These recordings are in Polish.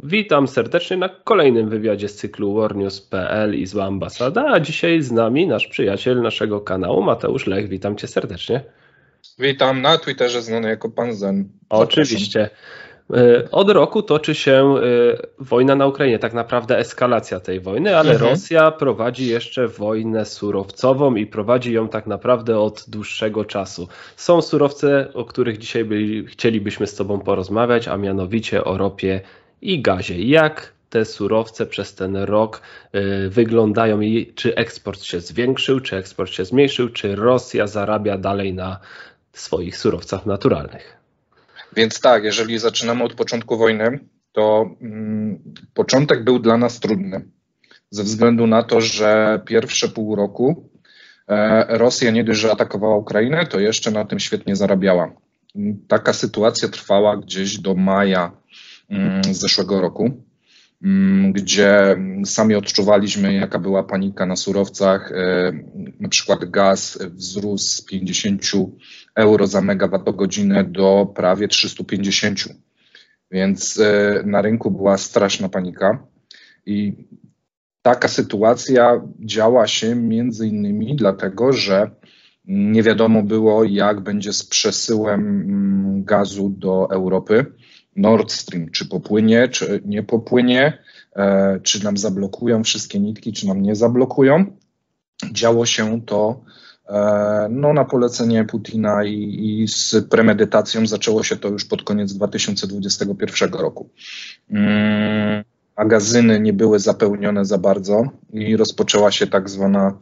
Witam serdecznie na kolejnym wywiadzie z cyklu warnews.pl i Zła Ambasada, a dzisiaj z nami nasz przyjaciel naszego kanału Mateusz Lech. Witam cię serdecznie. Witam na Twitterze znany jako Pan Zen. Oczywiście. Od roku toczy się wojna na Ukrainie, tak naprawdę eskalacja tej wojny, ale Rosja prowadzi jeszcze wojnę surowcową i prowadzi ją tak naprawdę od dłuższego czasu. Są surowce, o których dzisiaj chcielibyśmy z Tobą porozmawiać, a mianowicie o ropie i gazie. Jak te surowce przez ten rok wyglądają i czy eksport się zwiększył, czy eksport się zmniejszył, czy Rosja zarabia dalej na swoich surowcach naturalnych? Więc tak, jeżeli zaczynamy od początku wojny, to początek był dla nas trudny. Ze względu na to, że pierwsze pół roku Rosja nie dość, że atakowała Ukrainę, to jeszcze na tym świetnie zarabiała. Taka sytuacja trwała gdzieś do maja zeszłego roku, gdzie sami odczuwaliśmy, jaka była panika na surowcach. Na przykład gaz wzrósł z 50 euro za megawattogodzinę do prawie 350. Więc na rynku była straszna panika. I taka sytuacja działa się między innymi dlatego, że nie wiadomo było, jak będzie z przesyłem gazu do Europy. Nord Stream, czy popłynie, czy nie popłynie, czy nam zablokują wszystkie nitki, czy nam nie zablokują. Działo się to na polecenie Putina i z premedytacją. Zaczęło się to już pod koniec 2021 roku. Magazyny nie były zapełnione za bardzo i rozpoczęła się tak zwana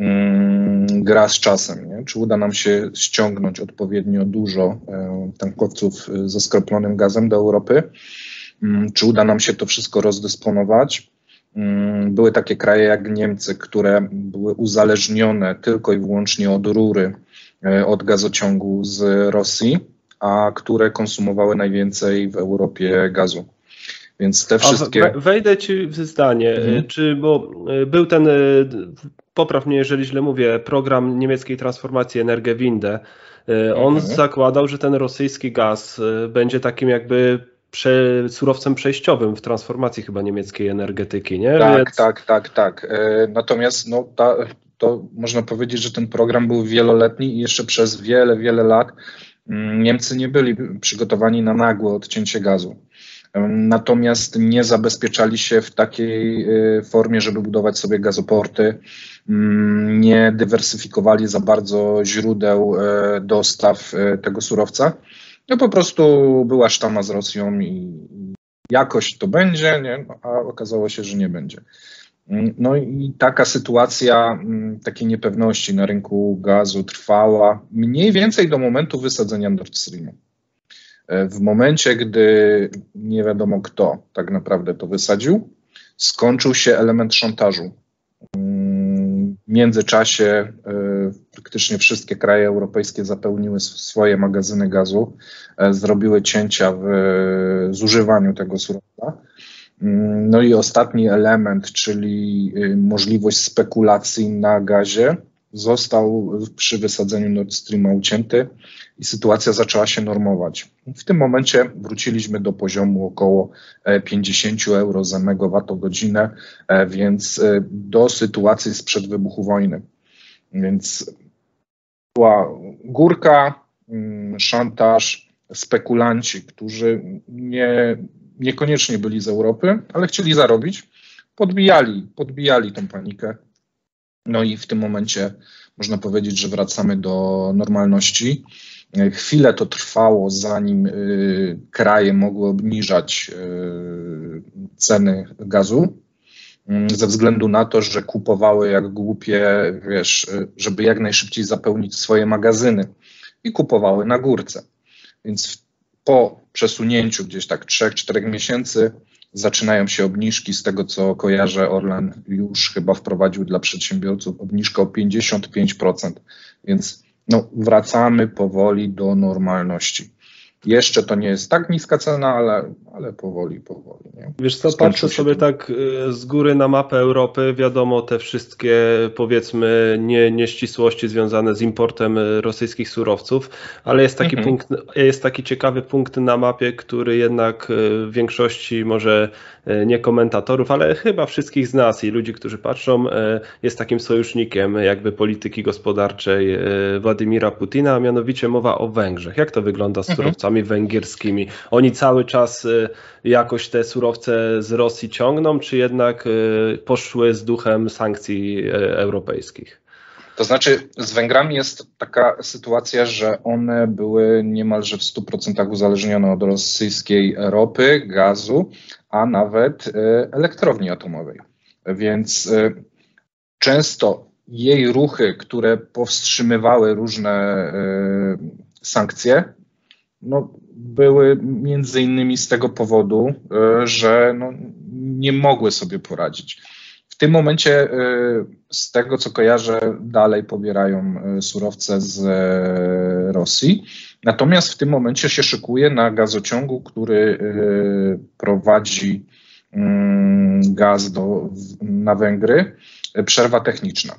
gra z czasem. Nie? Czy uda nam się ściągnąć odpowiednio dużo tankowców ze skroplonym gazem do Europy? Czy uda nam się to wszystko rozdysponować? Były takie kraje jak Niemcy, które były uzależnione tylko i wyłącznie od rury, od gazociągu z Rosji, a które konsumowały najwięcej w Europie gazu. Więc te wszystkie... Wejdę ci w zdanie, bo był ten, popraw mnie jeżeli źle mówię, program niemieckiej transformacji Energiewende. On zakładał, że ten rosyjski gaz będzie takim jakby surowcem przejściowym w transformacji chyba niemieckiej energetyki, nie? Tak. Natomiast to można powiedzieć, że ten program był wieloletni i jeszcze przez wiele lat Niemcy nie byli przygotowani na nagłe odcięcie gazu. Natomiast nie zabezpieczali się w takiej formie, żeby budować sobie gazoporty, nie dywersyfikowali za bardzo źródeł dostaw tego surowca. No po prostu była sztama z Rosją i jakoś to będzie, nie? A okazało się, że nie będzie. No i taka sytuacja takiej niepewności na rynku gazu trwała mniej więcej do momentu wysadzenia Nord Streamu. W momencie, gdy nie wiadomo kto tak naprawdę to wysadził, skończył się element szantażu. W międzyczasie praktycznie wszystkie kraje europejskie zapełniły swoje magazyny gazu, zrobiły cięcia w zużywaniu tego surowca. No i ostatni element, czyli możliwość spekulacji na gazie, został przy wysadzeniu Nord Streama ucięty i sytuacja zaczęła się normować. W tym momencie wróciliśmy do poziomu około 50 euro za megawattogodzinę, więc do sytuacji sprzed wybuchu wojny. Więc była górka, szantaż, spekulanci, którzy niekoniecznie byli z Europy, ale chcieli zarobić, podbijali tą panikę. No i w tym momencie można powiedzieć, że wracamy do normalności. Chwilę to trwało, zanim kraje mogły obniżać ceny gazu, ze względu na to, że kupowały jak głupie, żeby jak najszybciej zapełnić swoje magazyny i kupowały na górce. Więc po przesunięciu gdzieś tak 3-4 miesięcy zaczynają się obniżki. Z tego co kojarzę, Orlen już chyba wprowadził dla przedsiębiorców obniżkę o 55%, więc wracamy powoli do normalności. Jeszcze to nie jest tak niska cena, ale powoli. Nie? Wiesz co, patrzę sobie tak z góry na mapę Europy, wiadomo te wszystkie powiedzmy nieścisłości związane z importem rosyjskich surowców, ale jest taki ciekawy punkt na mapie, który jednak w większości może nie komentatorów, ale chyba wszystkich z nas i ludzi, którzy patrzą, jest takim sojusznikiem jakby polityki gospodarczej Władimira Putina, a mianowicie mowa o Węgrzech. Jak to wygląda z surowcami węgierskimi? Oni cały czas jakoś te surowce z Rosji ciągną, czy jednak poszły z duchem sankcji europejskich? To znaczy z Węgrami jest taka sytuacja, że one były niemalże w 100% uzależnione od rosyjskiej ropy, gazu, a nawet elektrowni atomowej. Więc często jej ruchy, które powstrzymywały różne sankcje, były między innymi z tego powodu, że nie mogły sobie poradzić. W tym momencie, z tego co kojarzę, dalej pobierają surowce z Rosji. Natomiast w tym momencie się szykuje na gazociągu, który prowadzi gaz na Węgry, przerwa techniczna.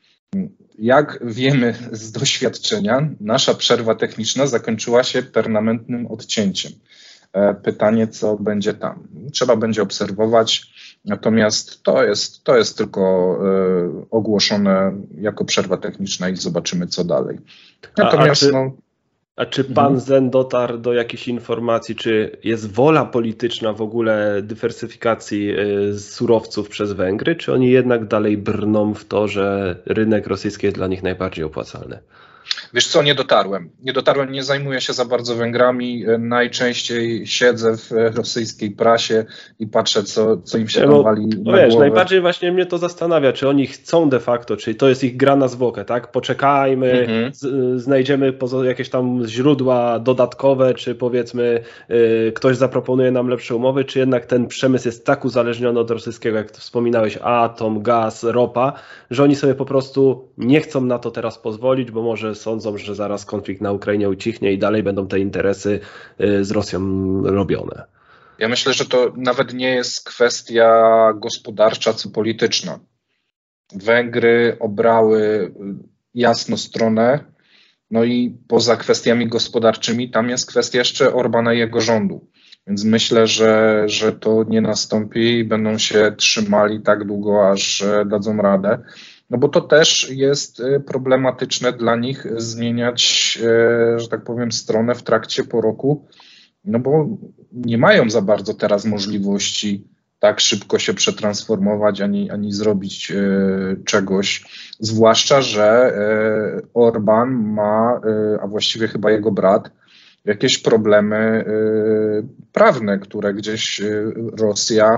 Jak wiemy z doświadczenia, nasza przerwa techniczna zakończyła się permanentnym odcięciem. Pytanie, co będzie tam? Trzeba będzie obserwować, natomiast to jest tylko ogłoszone jako przerwa techniczna i zobaczymy, co dalej. Natomiast A czy pan Zen dotarł do jakichś informacji, czy jest wola polityczna w ogóle dywersyfikacji surowców przez Węgry, czy oni jednak dalej brną w to, że rynek rosyjski jest dla nich najbardziej opłacalny? Wiesz co, nie dotarłem, nie zajmuję się za bardzo Węgrami, najczęściej siedzę w rosyjskiej prasie i patrzę, co im się tam wali na głowę. Najbardziej właśnie mnie to zastanawia, czy oni chcą de facto, czy to jest ich gra na zwłokę, tak? Poczekajmy, znajdziemy jakieś tam źródła dodatkowe, czy powiedzmy ktoś zaproponuje nam lepsze umowy, czy jednak ten przemysł jest tak uzależniony od rosyjskiego, jak wspominałeś, atom, gaz, ropa, że oni sobie po prostu nie chcą na to teraz pozwolić, bo może sądzą, że zaraz konflikt na Ukrainie ucichnie i dalej będą te interesy z Rosją robione. Ja myślę, że to nawet nie jest kwestia gospodarcza, co polityczna. Węgry obrały jasno stronę, i poza kwestiami gospodarczymi tam jest kwestia jeszcze Orbana i jego rządu. Więc myślę, że to nie nastąpi i będą się trzymali tak długo, aż dadzą radę. Bo to też jest problematyczne dla nich zmieniać, że tak powiem, stronę w trakcie po roku, bo nie mają za bardzo teraz możliwości tak szybko się przetransformować, ani zrobić czegoś. Zwłaszcza, że Orban ma, a właściwie chyba jego brat, jakieś problemy prawne, które gdzieś Rosja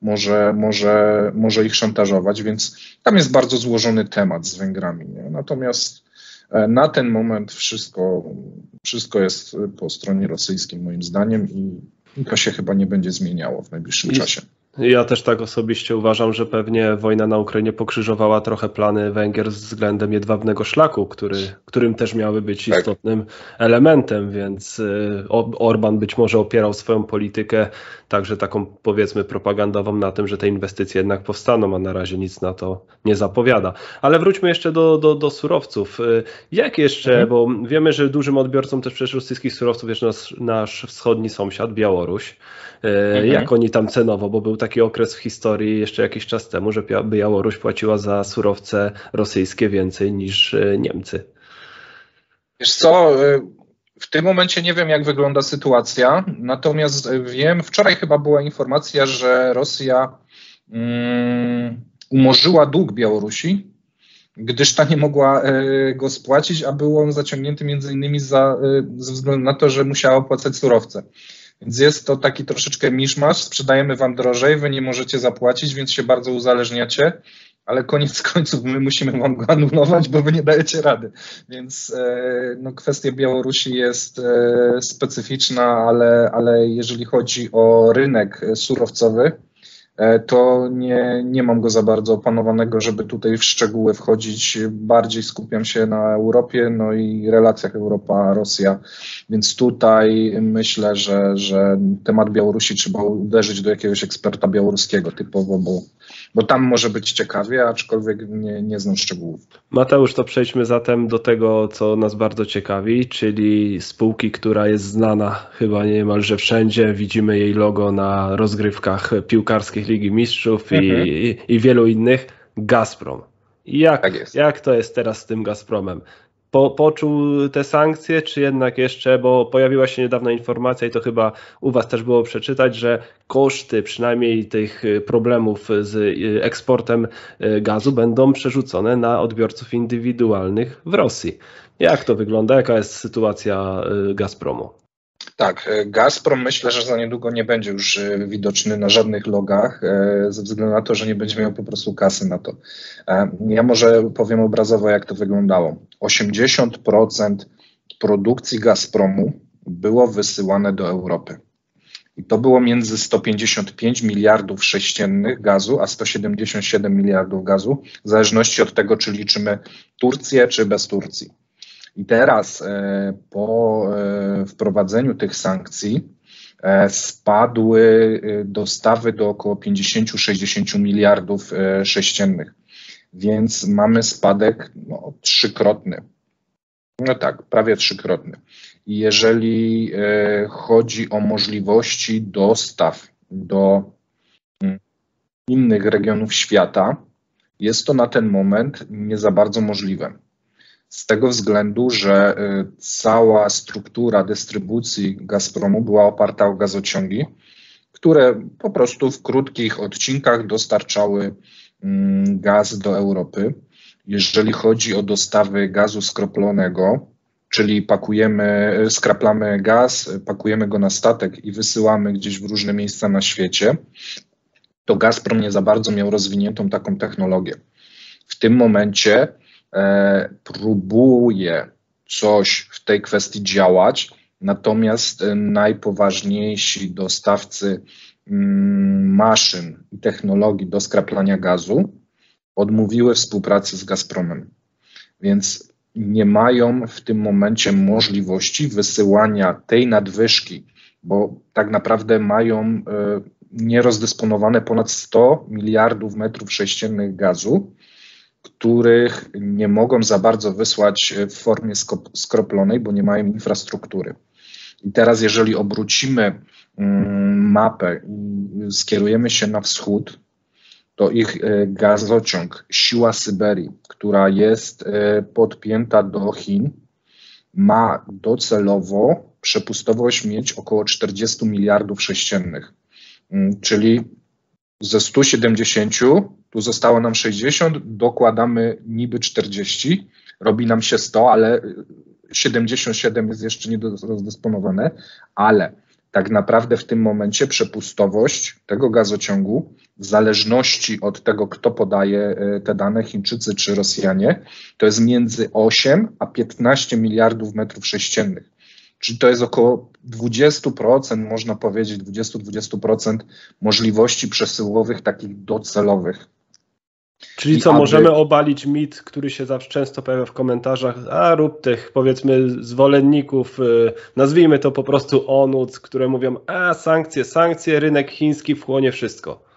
może ich szantażować, więc tam jest bardzo złożony temat z Węgrami. Nie? Natomiast na ten moment wszystko jest po stronie rosyjskiej moim zdaniem i to się chyba nie będzie zmieniało w najbliższym czasie. Ja też tak osobiście uważam, że pewnie wojna na Ukrainie pokrzyżowała trochę plany Węgier względem jedwabnego szlaku, którym też miały być istotnym elementem, więc Orban być może opierał swoją politykę także taką powiedzmy propagandową na tym, że te inwestycje jednak powstaną, a na razie nic na to nie zapowiada. Ale wróćmy jeszcze do surowców. Jak jeszcze, bo wiemy, że dużym odbiorcą też przecież rosyjskich surowców jest nasz wschodni sąsiad, Białoruś. Jak oni tam cenowo, bo był taki okres w historii jeszcze jakiś czas temu, że Białoruś płaciła za surowce rosyjskie więcej niż Niemcy. Wiesz co, w tym momencie nie wiem, jak wygląda sytuacja, natomiast wiem, wczoraj chyba była informacja, że Rosja umorzyła dług Białorusi, gdyż ta nie mogła go spłacić, a był on zaciągnięty między innymi ze względu na to, że musiała opłacać surowce. Więc jest to taki troszeczkę miszmasz, sprzedajemy wam drożej, wy nie możecie zapłacić, więc się bardzo uzależniacie, ale koniec końców my musimy wam go anulować, bo wy nie dajecie rady. Więc kwestia Białorusi jest specyficzna, ale jeżeli chodzi o rynek surowcowy, to nie mam go za bardzo opanowanego, żeby tutaj w szczegóły wchodzić. Bardziej skupiam się na Europie, no i relacjach Europa-Rosja, więc tutaj myślę, że temat Białorusi trzeba uderzyć do jakiegoś eksperta białoruskiego typowo, bo tam może być ciekawie, aczkolwiek nie znam szczegółów. Mateusz, to przejdźmy zatem do tego, co nas bardzo ciekawi, czyli spółki, która jest znana chyba niemalże wszędzie. Widzimy jej logo na rozgrywkach piłkarskich Ligi Mistrzów i wielu innych. Gazprom. Jak to jest teraz z tym Gazpromem? Poczuł te sankcje, czy jednak jeszcze, bo pojawiła się niedawno informacja i to chyba u Was też było przeczytać, że koszty przynajmniej tych problemów z eksportem gazu będą przerzucone na odbiorców indywidualnych w Rosji. Jak to wygląda? Jaka jest sytuacja Gazpromu? Tak, Gazprom myślę, że za niedługo nie będzie już widoczny na żadnych logach, ze względu na to, że nie będzie miał po prostu kasy na to. Ja może powiem obrazowo, jak to wyglądało. 80% produkcji Gazpromu było wysyłane do Europy. I to było między 155 miliardów sześciennych gazu, a 177 miliardów gazu, w zależności od tego, czy liczymy Turcję, czy bez Turcji. I teraz po wprowadzeniu tych sankcji spadły dostawy do około 50-60 miliardów sześciennych, więc mamy spadek trzykrotny. No tak, prawie trzykrotny. I jeżeli chodzi o możliwości dostaw do innych regionów świata, jest to na ten moment nie za bardzo możliwe. Z tego względu, że cała struktura dystrybucji Gazpromu była oparta o gazociągi, które po prostu w krótkich odcinkach dostarczały gaz do Europy. Jeżeli chodzi o dostawy gazu skroplonego, czyli skraplamy gaz, pakujemy go na statek i wysyłamy gdzieś w różne miejsca na świecie, to Gazprom nie za bardzo miał rozwiniętą taką technologię. W tym momencie próbuje coś w tej kwestii działać, natomiast najpoważniejsi dostawcy maszyn i technologii do skraplania gazu odmówiły współpracy z Gazpromem, więc nie mają w tym momencie możliwości wysyłania tej nadwyżki, bo tak naprawdę mają nierozdysponowane ponad 100 miliardów metrów sześciennych gazu, których nie mogą za bardzo wysłać w formie skroplonej, bo nie mają infrastruktury. I teraz jeżeli obrócimy mapę i skierujemy się na wschód, to ich gazociąg Siła Syberii, która jest podpięta do Chin, ma docelowo przepustowość mieć około 40 miliardów sześciennych, czyli ze 170, tu zostało nam 60, dokładamy niby 40, robi nam się 100, ale 77 jest jeszcze nierozdysponowane, ale tak naprawdę w tym momencie przepustowość tego gazociągu, w zależności od tego, kto podaje te dane, Chińczycy czy Rosjanie, to jest między 8 a 15 miliardów metrów sześciennych. Czyli to jest około 20%, można powiedzieć, 20-20% możliwości przesyłowych takich docelowych. Czyli co, możemy obalić mit, który się zawsze często pojawia w komentarzach, rób tych, powiedzmy, zwolenników, nazwijmy to po prostu ONUC, które mówią, sankcje, rynek chiński wchłonie wszystko.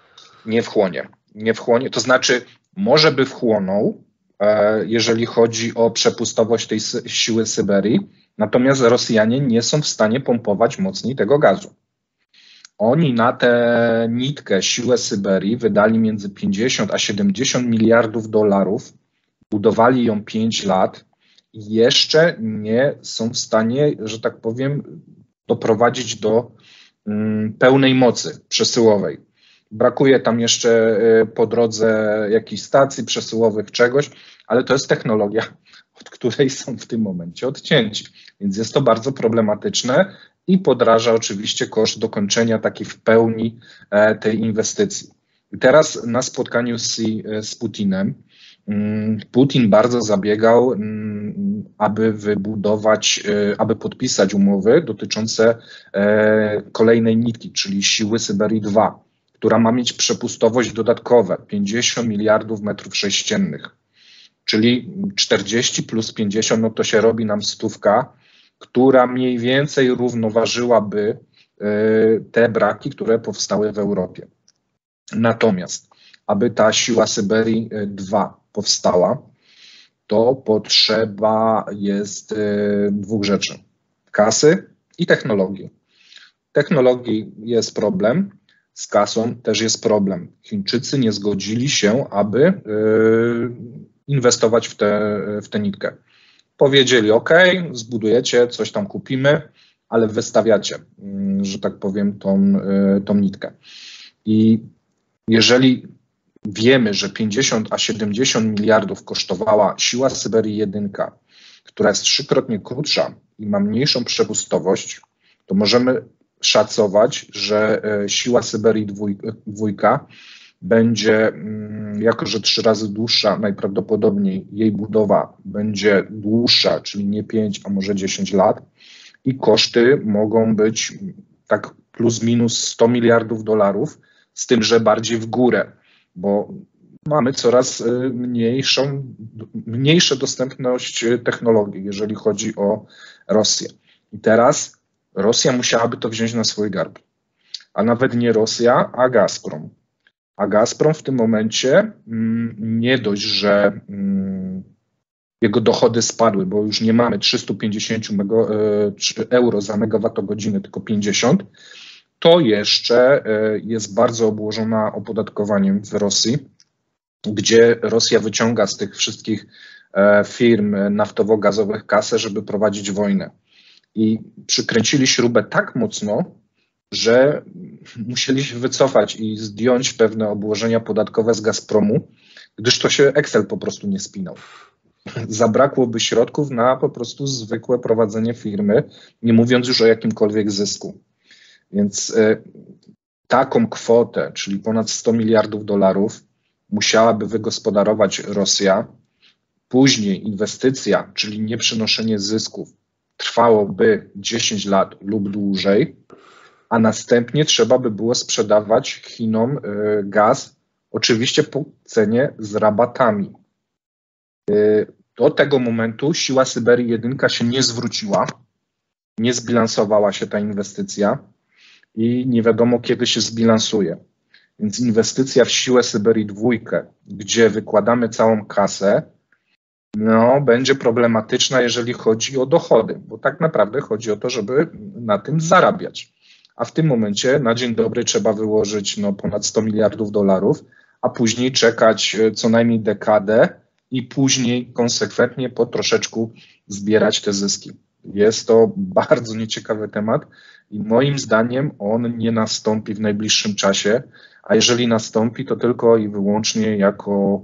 Nie wchłonie, to znaczy może by wchłonął, jeżeli chodzi o przepustowość tej siły Syberii, natomiast Rosjanie nie są w stanie pompować mocniej tego gazu. Oni na tę nitkę, siłę Syberii wydali między 50 a 70 miliardów dolarów, budowali ją 5 lat i jeszcze nie są w stanie, że tak powiem, doprowadzić do pełnej mocy przesyłowej. Brakuje tam jeszcze po drodze jakichś stacji przesyłowych, czegoś, ale to jest technologia, od której są w tym momencie odcięci. Więc jest to bardzo problematyczne i podraża oczywiście koszt dokończenia takiej w pełni tej inwestycji. I teraz na spotkaniu z Putinem, Putin bardzo zabiegał, aby aby podpisać umowy dotyczące kolejnej nitki, czyli siły Syberii 2, która ma mieć przepustowość dodatkowe 50 miliardów metrów sześciennych, czyli 40 plus 50, no to się robi nam 100, która mniej więcej równoważyłaby te braki, które powstały w Europie. Natomiast, aby ta siła Syberii 2 powstała, to potrzeba jest dwóch rzeczy: kasy i technologii. Technologii jest problem, z kasą też jest problem. Chińczycy nie zgodzili się, aby inwestować w tę nitkę. Powiedzieli: OK, zbudujecie, coś tam kupimy, ale wystawiacie, że tak powiem, tą nitkę. I jeżeli wiemy, że 50 a 70 miliardów kosztowała siła Syberii 1, która jest 3-krotnie krótsza i ma mniejszą przepustowość, to możemy szacować, że siła Syberii 2 będzie, jako że 3 razy dłuższa, najprawdopodobniej jej budowa będzie dłuższa, czyli nie 5, a może 10 lat, i koszty mogą być tak plus minus 100 miliardów dolarów, z tym, że bardziej w górę, bo mamy coraz mniejszą dostępność technologii, jeżeli chodzi o Rosję. I teraz Rosja musiałaby to wziąć na swój garb. A nawet nie Rosja, a Gazprom. A Gazprom w tym momencie nie dość, że jego dochody spadły, bo już nie mamy 350 euro za megawattogodzinę, tylko 50, to jeszcze jest bardzo obłożona opodatkowaniem w Rosji, gdzie Rosja wyciąga z tych wszystkich firm naftowo-gazowych kasę, żeby prowadzić wojnę. I przykręcili śrubę tak mocno, że musieli się wycofać i zdjąć pewne obłożenia podatkowe z Gazpromu, gdyż to się Excel po prostu nie spinał. Zabrakłoby środków na po prostu zwykłe prowadzenie firmy, nie mówiąc już o jakimkolwiek zysku. Więc taką kwotę, czyli ponad 100 miliardów dolarów, musiałaby wygospodarować Rosja. Później inwestycja, czyli nieprzynoszenie zysków, trwałoby 10 lat lub dłużej, a następnie trzeba by było sprzedawać Chinom gaz, oczywiście po cenie z rabatami. Do tego momentu siła Syberii 1 się nie zwróciła, nie zbilansowała się ta inwestycja i nie wiadomo, kiedy się zbilansuje. Więc inwestycja w siłę Syberii 2, gdzie wykładamy całą kasę, no, będzie problematyczna, jeżeli chodzi o dochody, bo tak naprawdę chodzi o to, żeby na tym zarabiać. A w tym momencie na dzień dobry trzeba wyłożyć ponad 100 miliardów dolarów, a później czekać co najmniej dekadę i później konsekwentnie po troszeczku zbierać te zyski. Jest to bardzo nieciekawy temat i moim zdaniem on nie nastąpi w najbliższym czasie, a jeżeli nastąpi, to tylko i wyłącznie jako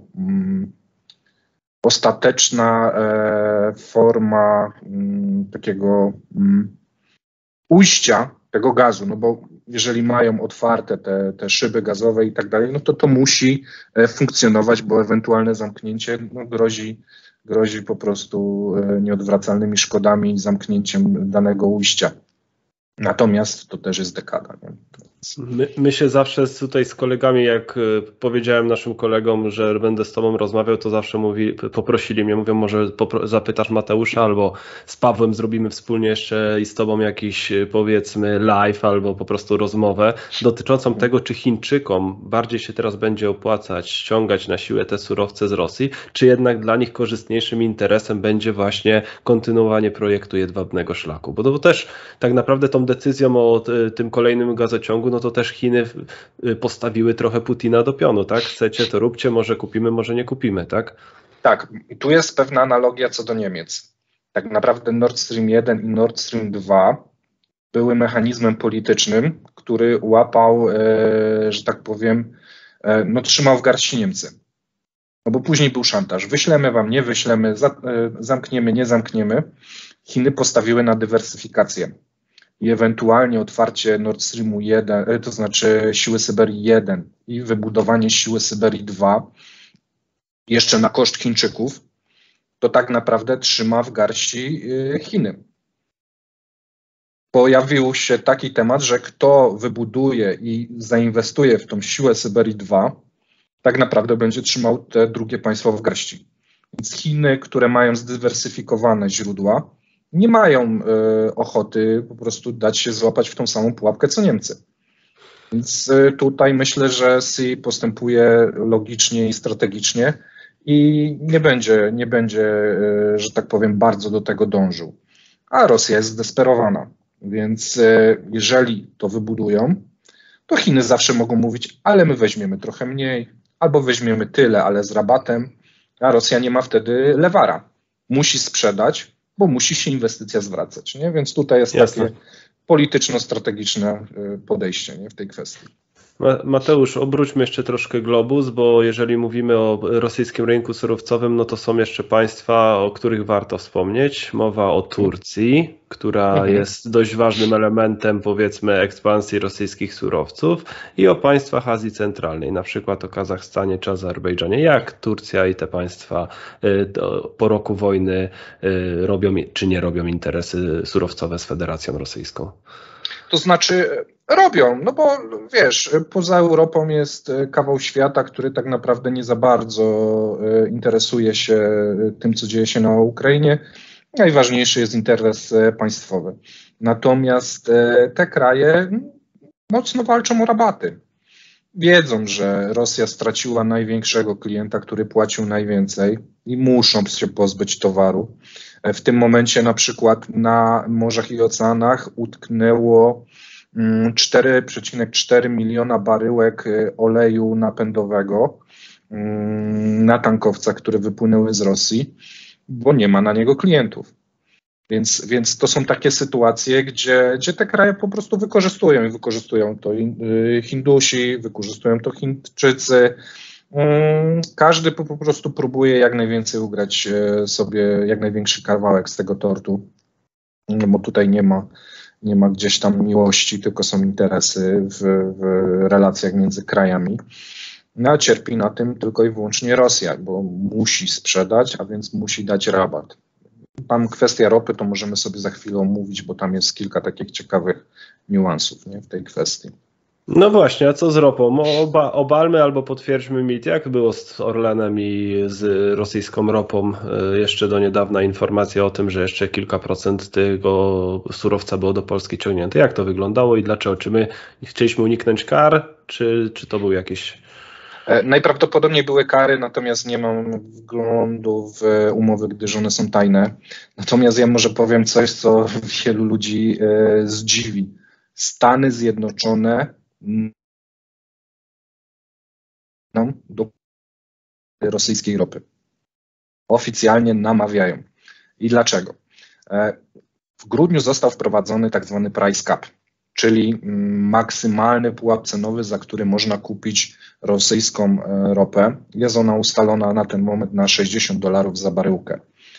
ostateczna forma takiego ujścia tego gazu, no bo jeżeli mają otwarte te szyby gazowe i tak dalej, no to musi funkcjonować, bo ewentualne zamknięcie grozi po prostu nieodwracalnymi szkodami i zamknięciem danego ujścia. Natomiast to też jest dekada. Nie? My się zawsze tutaj z kolegami, jak powiedziałem naszym kolegom, że będę z tobą rozmawiał, to zawsze poprosili mnie, mówią, może zapytasz Mateusza, albo z Pawłem zrobimy wspólnie jeszcze i z tobą jakiś, powiedzmy, live albo po prostu rozmowę dotyczącą tego, czy Chińczykom bardziej się teraz będzie opłacać ściągać na siłę te surowce z Rosji, czy jednak dla nich korzystniejszym interesem będzie właśnie kontynuowanie projektu Jedwabnego Szlaku. Bo to też tak naprawdę tą decyzją o tym kolejnym gazociągu, no to też Chiny postawiły trochę Putina do pionu, tak? Chcecie, to róbcie, może kupimy, może nie kupimy, tak? Tak, i tu jest pewna analogia co do Niemiec. Tak naprawdę Nord Stream 1 i Nord Stream 2 były mechanizmem politycznym, który łapał, że tak powiem, trzymał w garści Niemcy. No bo później był szantaż. Wyślemy wam, nie wyślemy, zamkniemy, nie zamkniemy. Chiny postawiły na dywersyfikację i ewentualnie otwarcie Nord Streamu 1, to znaczy siły Syberii 1 i wybudowanie siły Syberii 2 jeszcze na koszt Chińczyków, to tak naprawdę trzyma w garści Chiny. pojawił się taki temat, że kto wybuduje i zainwestuje w tą siłę Syberii 2, tak naprawdę będzie trzymał te drugie państwo w garści. Więc Chiny, które mają zdywersyfikowane źródła, nie mają ochoty po prostu dać się złapać w tą samą pułapkę co Niemcy. Więc tutaj myślę, że Xi postępuje logicznie i strategicznie i nie będzie, że tak powiem, bardzo do tego dążył. A Rosja jest zdesperowana, więc jeżeli to wybudują, to Chiny zawsze mogą mówić, ale my weźmiemy trochę mniej, albo weźmiemy tyle, ale z rabatem, a Rosja nie ma wtedy lewara. Musi sprzedać, bo musi się inwestycja zwracać. Nie? Więc tutaj jest takie polityczno-strategiczne podejście, nie, w tej kwestii. Mateusz, obróćmy jeszcze troszkę globus, bo jeżeli mówimy o rosyjskim rynku surowcowym, no to są jeszcze państwa, o których warto wspomnieć. Mowa o Turcji, która jest dość ważnym elementem, powiedzmy, ekspansji rosyjskich surowców, i o państwach Azji Centralnej, na przykład o Kazachstanie czy Azerbejdżanie. Jak Turcja i te państwa po roku wojny robią czy nie robią interesy surowcowe z Federacją Rosyjską? To znaczy robią, no bo wiesz, poza Europą jest kawał świata, który tak naprawdę nie za bardzo interesuje się tym, co dzieje się na Ukrainie. Najważniejszy jest interes państwowy. Natomiast te kraje mocno walczą o rabaty. Wiedzą, że Rosja straciła największego klienta, który płacił najwięcej i muszą się pozbyć towaru. W tym momencie na przykład na morzach i oceanach utknęło 4,4 miliona baryłek oleju napędowego na tankowcach, które wypłynęły z Rosji, bo nie ma na niego klientów. Więc to są takie sytuacje, gdzie te kraje po prostu wykorzystują i wykorzystują to Hindusi, wykorzystują to Chińczycy. Każdy po prostu próbuje jak najwięcej ugrać sobie jak największy kawałek z tego tortu, bo tutaj nie ma gdzieś tam miłości, tylko są interesy w relacjach między krajami. No, a cierpi na tym tylko i wyłącznie Rosja, bo musi sprzedać, a więc musi dać rabat. Tam kwestia ropy to możemy sobie za chwilę omówić, bo tam jest kilka takich ciekawych niuansów, nie, w tej kwestii. No właśnie, a co z ropą? Obalmy albo potwierdźmy mit, jak było z Orlenem i z rosyjską ropą. Jeszcze do niedawna informacja o tym, że jeszcze kilka procent tego surowca było do Polski ciągnięte. Jak to wyglądało i dlaczego? Czy my chcieliśmy uniknąć kar, czy to był jakiś... Najprawdopodobniej były kary, natomiast nie mam wglądu w umowy, gdyż one są tajne. Natomiast ja może powiem coś, co wielu ludzi zdziwi. Stany Zjednoczone do rosyjskiej ropy. Oficjalnie namawiają. I dlaczego? W grudniu został wprowadzony tak zwany price cap, czyli maksymalny pułap cenowy, za który można kupić rosyjską ropę. Jest ona ustalona na ten moment na $60 za baryłkę.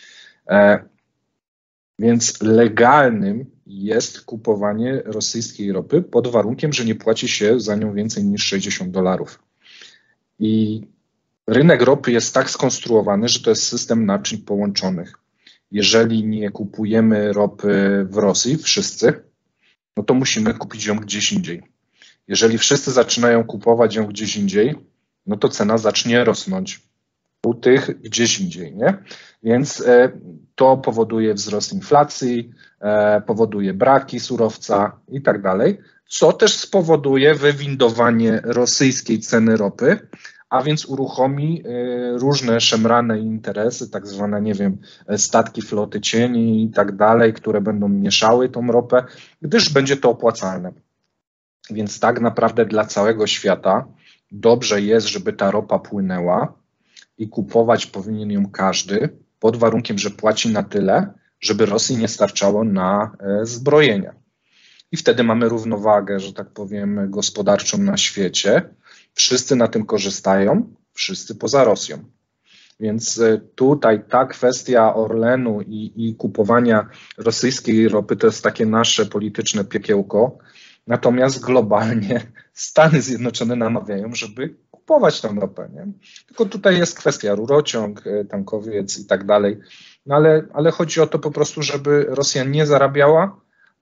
Więc legalnym jest kupowanie rosyjskiej ropy pod warunkiem, że nie płaci się za nią więcej niż $60. I rynek ropy jest tak skonstruowany, że to jest system naczyń połączonych. Jeżeli nie kupujemy ropy w Rosji, wszyscy, no to musimy kupić ją gdzieś indziej. Jeżeli wszyscy zaczynają kupować ją gdzieś indziej, no to cena zacznie rosnąć u tych gdzieś indziej, nie? Więc to powoduje wzrost inflacji, powoduje braki surowca i tak dalej, co też spowoduje wywindowanie rosyjskiej ceny ropy, a więc uruchomi różne szemrane interesy, tak zwane, nie wiem, statki floty cieni i tak dalej, które będą mieszały tą ropę, gdyż będzie to opłacalne. Więc tak naprawdę dla całego świata dobrze jest, żeby ta ropa płynęła i kupować powinien ją każdy, pod warunkiem, że płaci na tyle, żeby Rosji nie starczało na zbrojenia. I wtedy mamy równowagę, że tak powiem, gospodarczą na świecie. Wszyscy na tym korzystają, wszyscy poza Rosją. Więc tutaj ta kwestia Orlenu i kupowania rosyjskiej ropy to jest takie nasze polityczne piekiełko. Natomiast globalnie Stany Zjednoczone namawiają, żeby kupować tą ropę. Nie? Tylko tutaj jest kwestia rurociąg, tankowiec i tak dalej. No ale chodzi o to po prostu, żeby Rosja nie zarabiała,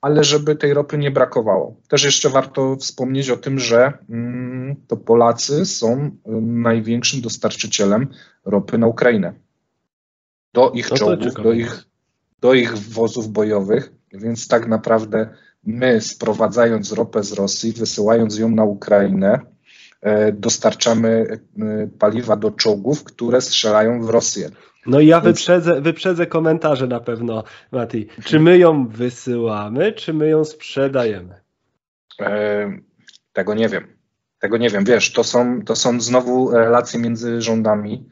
ale żeby tej ropy nie brakowało. Też jeszcze warto wspomnieć o tym, że to Polacy są największym dostarczycielem ropy na Ukrainę. Do ich czołgów, do ich wozów bojowych, więc tak naprawdę my, sprowadzając ropę z Rosji, wysyłając ją na Ukrainę, dostarczamy paliwa do czołgów, które strzelają w Rosję. No i ja wyprzedzę komentarze na pewno, Mati. Czy my ją wysyłamy, czy my ją sprzedajemy? Tego nie wiem. Tego nie wiem. Wiesz, to są znowu relacje między rządami.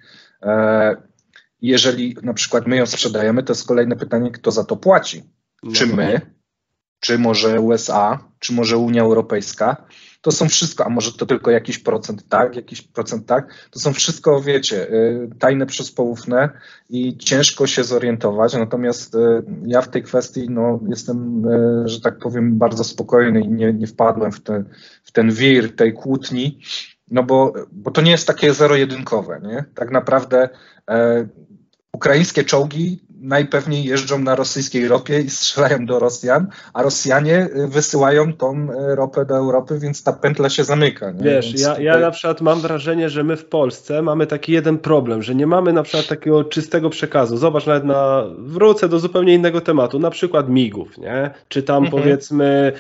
Jeżeli na przykład my ją sprzedajemy, to jest kolejne pytanie, kto za to płaci. Czy my, czy może USA, czy może Unia Europejska? To są wszystko, a może to tylko jakiś procent tak, to są wszystko, wiecie, tajne przyspoufne i ciężko się zorientować, natomiast ja w tej kwestii jestem, że tak powiem, bardzo spokojny i nie wpadłem w ten wir tej kłótni, bo to nie jest takie zero-jedynkowe, nie? Tak naprawdę ukraińskie czołgi najpewniej jeżdżą na rosyjskiej ropie i strzelają do Rosjan, a Rosjanie wysyłają tą ropę do Europy, więc ta pętla się zamyka. Nie? Wiesz, ja na przykład mam wrażenie, że my w Polsce mamy taki jeden problem, że nie mamy na przykład takiego czystego przekazu. Zobacz, nawet wrócę do zupełnie innego tematu, na przykład migów, nie? Czy tam powiedzmy,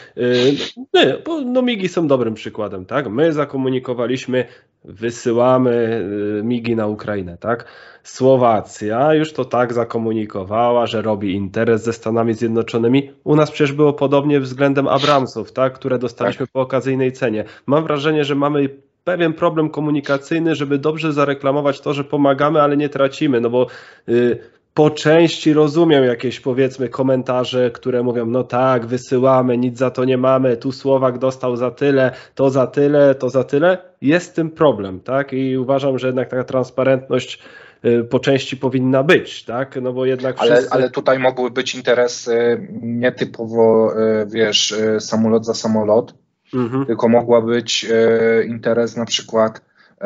migi są dobrym przykładem, tak? My zakomunikowaliśmy, wysyłamy migi na Ukrainę, tak? Słowacja już to tak zakomunikowała, że robi interes ze Stanami Zjednoczonymi. U nas przecież było podobnie względem Abramsów, tak? Które dostaliśmy po okazyjnej cenie. Mam wrażenie, że mamy pewien problem komunikacyjny, żeby dobrze zareklamować to, że pomagamy, ale nie tracimy, no bo po części rozumiem jakieś, powiedzmy, komentarze, które mówią, no tak, wysyłamy, nic za to nie mamy, tu Słowak dostał za tyle, to za tyle, to za tyle. Jest z tym problem, tak? I uważam, że jednak taka transparentność po części powinna być, tak? No bo jednak ale tutaj mogły być interesy nietypowo, wiesz, samolot za samolot, tylko mogła być interes na przykład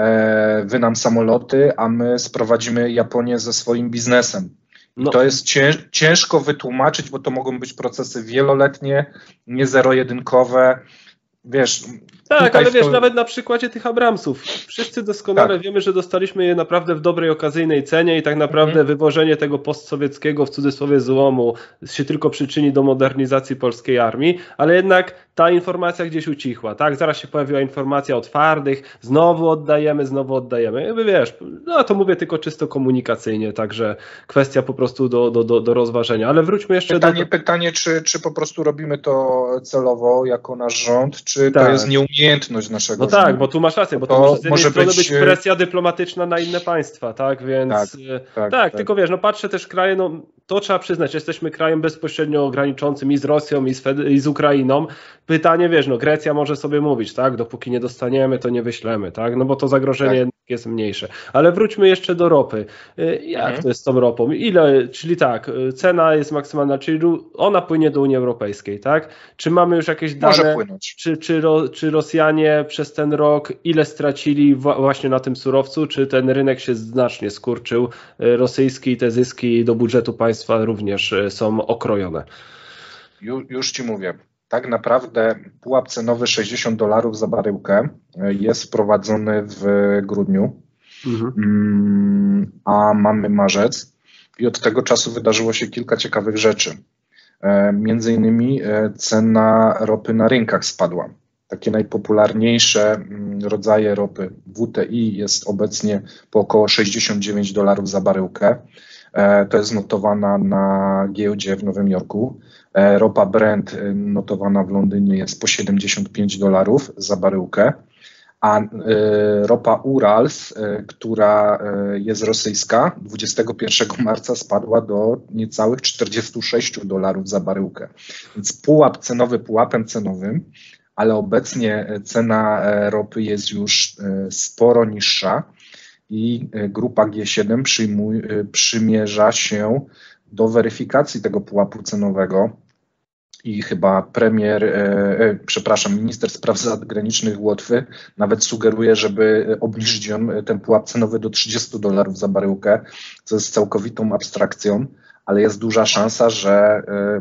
wy nam samoloty, a my sprowadzimy Japonię ze swoim biznesem. I to jest ciężko wytłumaczyć, bo to mogą być procesy wieloletnie, nie zero-jedynkowe. Wiesz, tak, ale wiesz, nawet na przykładzie tych Abramsów, wszyscy doskonale wiemy, że dostaliśmy je naprawdę w dobrej, okazyjnej cenie i tak naprawdę wywożenie tego postsowieckiego, w cudzysłowie, złomu się tylko przyczyni do modernizacji polskiej armii, ale jednak ta informacja gdzieś ucichła, tak? Zaraz się pojawiła informacja o twardych, znowu oddajemy. Jakby wiesz, no to mówię tylko czysto komunikacyjnie, także kwestia po prostu do rozważenia, ale wróćmy jeszcze Pytanie, czy po prostu robimy to celowo jako nasz rząd, czy to jest nieumiejętność naszego rządu? No tak, bo tu masz rację, bo to może z jednej strony być presja dyplomatyczna na inne państwa, tak? Więc tak, tylko wiesz, no patrzę też kraje, no to trzeba przyznać, jesteśmy krajem bezpośrednio graniczącym i z Rosją, i z Ukrainą. Pytanie, wiesz, no Grecja może sobie mówić, tak? Dopóki nie dostaniemy, to nie wyślemy, tak? No bo to zagrożenie jest mniejsze. Ale wróćmy jeszcze do ropy. Jak to jest z tą ropą? Czyli tak, cena jest maksymalna, czyli ona płynie do Unii Europejskiej, tak? Czy mamy już jakieś dane? Może płynąć. Czy Rosjanie przez ten rok ile stracili właśnie na tym surowcu? Czy ten rynek się znacznie skurczył rosyjski i te zyski do budżetu państwa również są okrojone? Już ci mówię. Tak naprawdę pułap cenowy $60 za baryłkę jest wprowadzony w grudniu, a mamy marzec i od tego czasu wydarzyło się kilka ciekawych rzeczy. Między innymi cena ropy na rynkach spadła. Takie najpopularniejsze rodzaje ropy WTI jest obecnie po około $69 za baryłkę. To jest notowana na giełdzie w Nowym Jorku. Ropa Brent notowana w Londynie jest po $75 za baryłkę, a ropa Urals, która jest rosyjska, 21 marca spadła do niecałych $46 za baryłkę. Więc pułap cenowy pułapem cenowym, ale obecnie cena ropy jest już sporo niższa i grupa G7 przymierza się do weryfikacji tego pułapu cenowego i chyba minister spraw zagranicznych Łotwy nawet sugeruje, żeby obniżyć ten pułap cenowy do $30 za baryłkę, co jest całkowitą abstrakcją, ale jest duża szansa, że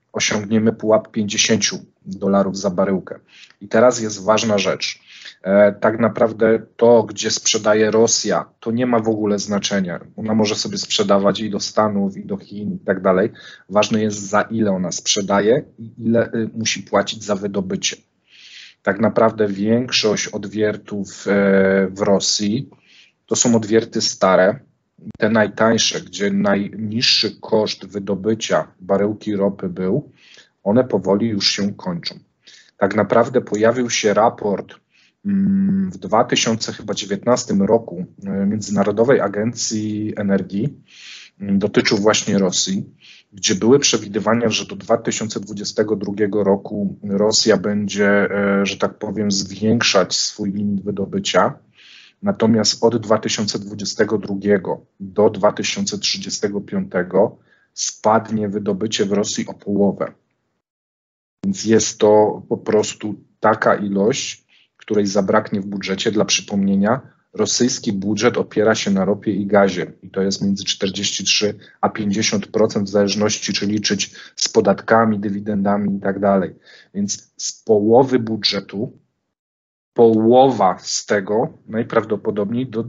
osiągniemy pułap $50 za baryłkę. I teraz jest ważna rzecz. Tak naprawdę to, gdzie sprzedaje Rosja, to nie ma w ogóle znaczenia. Ona może sobie sprzedawać i do Stanów, i do Chin, i tak dalej. Ważne jest, za ile ona sprzedaje i ile musi płacić za wydobycie. Tak naprawdę większość odwiertów w Rosji to są odwierty stare, te najtańsze, gdzie najniższy koszt wydobycia baryłki ropy był, one powoli już się kończą. Tak naprawdę pojawił się raport w 2019 roku Międzynarodowej Agencji Energii, dotyczył właśnie Rosji, gdzie były przewidywania, że do 2022 roku Rosja będzie, że tak powiem, zwiększać swój limit wydobycia. Natomiast od 2022 do 2035 spadnie wydobycie w Rosji o połowę. Więc jest to po prostu taka ilość, której zabraknie w budżecie. Dla przypomnienia, rosyjski budżet opiera się na ropie i gazie i to jest między 43 a 50% w zależności, czy liczyć z podatkami, dywidendami i tak dalej. Więc z połowy budżetu, połowa z tego najprawdopodobniej do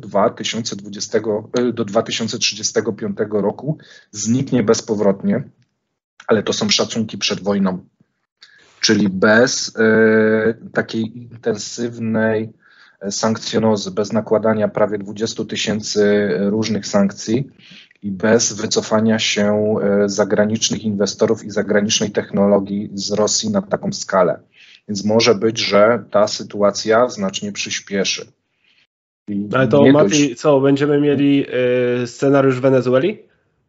2035 roku zniknie bezpowrotnie, ale to są szacunki przed wojną, czyli bez takiej intensywnej sankcjonozy, bez nakładania prawie 20 000 różnych sankcji i bez wycofania się zagranicznych inwestorów i zagranicznej technologii z Rosji na taką skalę. Więc może być, że ta sytuacja znacznie przyspieszy. Ale to Mati, co, będziemy mieli scenariusz Wenezueli?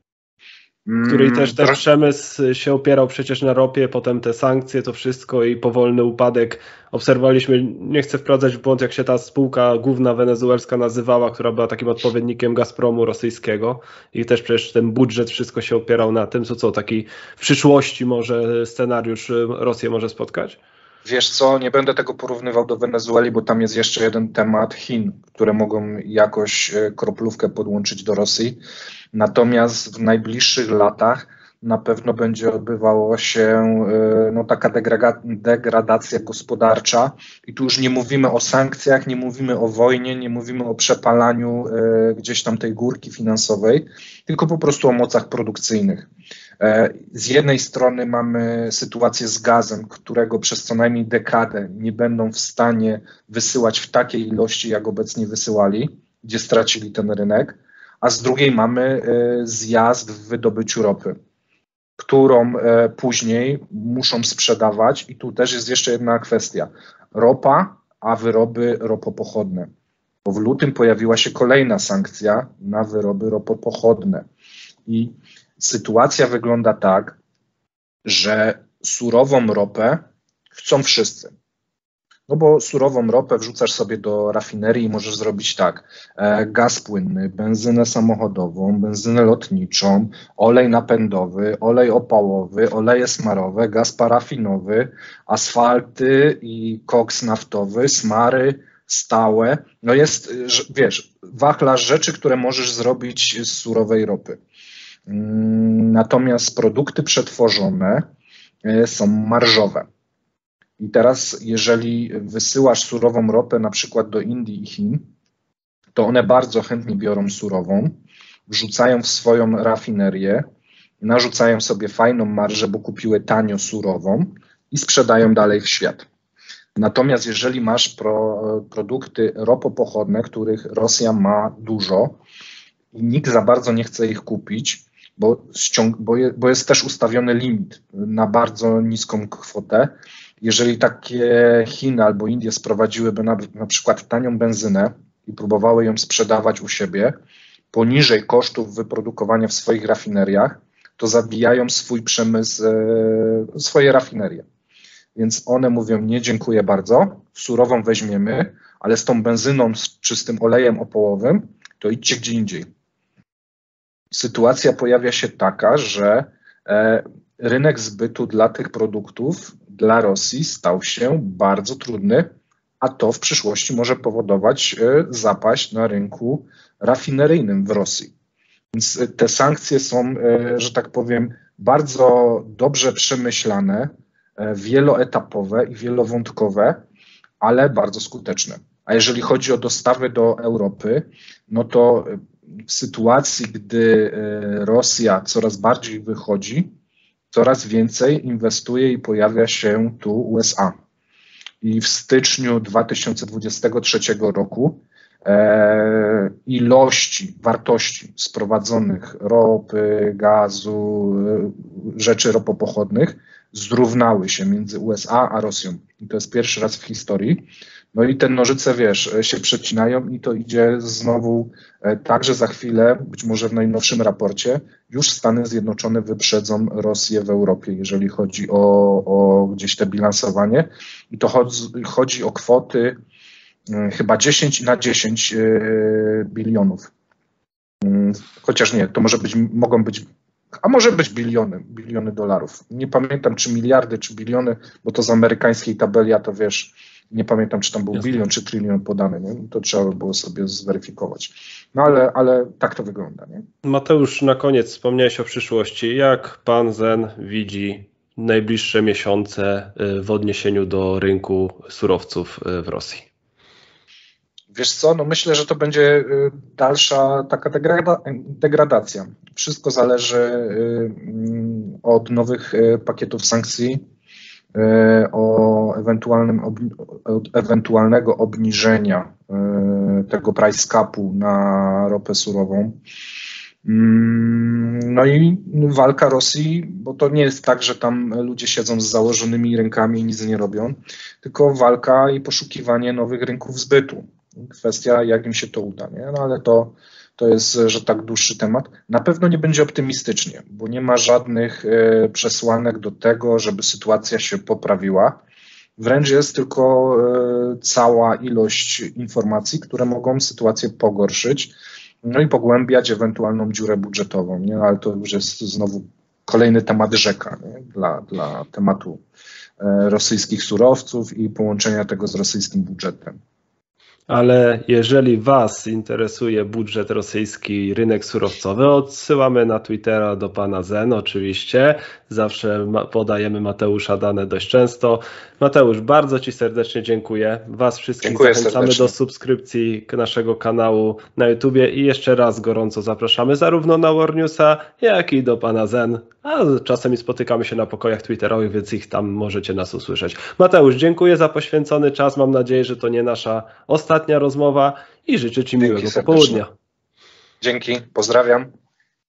W której też przemysł się opierał przecież na ropie, potem te sankcje, to wszystko i powolny upadek. Obserwowaliśmy, nie chcę wprowadzać w błąd, jak się ta spółka główna wenezuelska nazywała, która była takim odpowiednikiem Gazpromu rosyjskiego i też przecież ten budżet, wszystko się opierał na tym, co taki w przyszłości może scenariusz Rosję może spotkać? Wiesz co, nie będę tego porównywał do Wenezueli, bo tam jest jeszcze jeden temat Chin, które mogą jakoś kroplówkę podłączyć do Rosji. Natomiast w najbliższych latach na pewno będzie odbywała się taka degradacja gospodarcza i tu już nie mówimy o sankcjach, nie mówimy o wojnie, nie mówimy o przepalaniu gdzieś tam tej górki finansowej, tylko po prostu o mocach produkcyjnych. Z jednej strony mamy sytuację z gazem, którego przez co najmniej dekadę nie będą w stanie wysyłać w takiej ilości, jak obecnie wysyłali, gdzie stracili ten rynek, a z drugiej mamy zjazd w wydobyciu ropy, którą później muszą sprzedawać i tu też jest jeszcze jedna kwestia. Ropa, a wyroby ropopochodne. Bo w lutym pojawiła się kolejna sankcja na wyroby ropopochodne i sytuacja wygląda tak, że surową ropę chcą wszyscy. No bo surową ropę wrzucasz sobie do rafinerii i możesz zrobić tak, gaz płynny, benzynę samochodową, benzynę lotniczą, olej napędowy, olej opałowy, oleje smarowe, gaz parafinowy, asfalty i koks naftowy, smary stałe. No jest, wiesz, wachlarz rzeczy, które możesz zrobić z surowej ropy. Natomiast produkty przetworzone są marżowe. I teraz, jeżeli wysyłasz surową ropę na przykład do Indii i Chin, to one bardzo chętnie biorą surową, wrzucają w swoją rafinerię, narzucają sobie fajną marżę, bo kupiły tanio surową i sprzedają dalej w świat. Natomiast jeżeli masz produkty ropopochodne, których Rosja ma dużo i nikt za bardzo nie chce ich kupić, bo jest też ustawiony limit na bardzo niską kwotę. Jeżeli takie Chiny albo Indie sprowadziłyby na przykład tanią benzynę i próbowały ją sprzedawać u siebie poniżej kosztów wyprodukowania w swoich rafineriach, to zabijają swój przemysł, swoje rafinerie. Więc one mówią, nie, dziękuję bardzo, surową weźmiemy, ale z tą benzyną czy z tym olejem opołowym, to idźcie gdzie indziej. Sytuacja pojawia się taka, że rynek zbytu dla tych produktów dla Rosji stał się bardzo trudny, a to w przyszłości może powodować zapaść na rynku rafineryjnym w Rosji. Więc te sankcje są, że tak powiem, bardzo dobrze przemyślane, wieloetapowe i wielowątkowe, ale bardzo skuteczne. A jeżeli chodzi o dostawy do Europy, no to w sytuacji, gdy Rosja coraz bardziej wychodzi, coraz więcej inwestuje i pojawia się tu USA. I w styczniu 2023 roku ilości, wartości sprowadzonych ropy, gazu, rzeczy ropopochodnych zrównały się między USA a Rosją. I to jest pierwszy raz w historii. No i te nożyce, wiesz, się przecinają i to idzie znowu tak, że za chwilę, być może w najnowszym raporcie, już Stany Zjednoczone wyprzedzą Rosję w Europie, jeżeli chodzi o gdzieś te bilansowanie. I to chodzi o kwoty chyba 10 na 10 bilionów. Chociaż nie, to mogą być, a może być biliony dolarów. Nie pamiętam, czy miliardy, czy biliony, bo to z amerykańskiej tabeli, a to wiesz, nie pamiętam, czy tam był bilion, czy trylion podany, nie? To trzeba by było sobie zweryfikować. No ale tak to wygląda. Nie? Mateusz, na koniec wspomniałeś o przyszłości. Jak pan Zen widzi najbliższe miesiące w odniesieniu do rynku surowców w Rosji? Wiesz co, no myślę, że to będzie dalsza taka degradacja. Wszystko zależy od nowych pakietów sankcji, od ewentualnego obniżenia tego price capu na ropę surową. No i walka Rosji, bo to nie jest tak, że tam ludzie siedzą z założonymi rękami i nic nie robią, tylko walka i poszukiwanie nowych rynków zbytu. Kwestia, jak im się to uda, nie? No ale to jest, że tak, dłuższy temat. Na pewno nie będzie optymistycznie, bo nie ma żadnych przesłanek do tego, żeby sytuacja się poprawiła. Wręcz jest tylko cała ilość informacji, które mogą sytuację pogorszyć, no i pogłębiać ewentualną dziurę budżetową, nie? Ale to już jest znowu kolejny temat rzeka, nie? Dla tematu rosyjskich surowców i połączenia tego z rosyjskim budżetem. Ale jeżeli Was interesuje budżet rosyjski, rynek surowcowy, odsyłamy na Twittera do pana Zen oczywiście. Zawsze podajemy Mateusza dane dość często. Mateusz, bardzo Ci serdecznie dziękuję. Was wszystkich zachęcamy do subskrypcji naszego kanału na YouTubie i jeszcze raz gorąco zapraszamy zarówno na War Newsa, jak i do pana Zen. A czasem spotykamy się na pokojach twitterowych, więc ich tam możecie nas usłyszeć. Mateusz, dziękuję za poświęcony czas. Mam nadzieję, że to nie nasza ostatnia rozmowa i życzę Ci miłego popołudnia. Dzięki, pozdrawiam.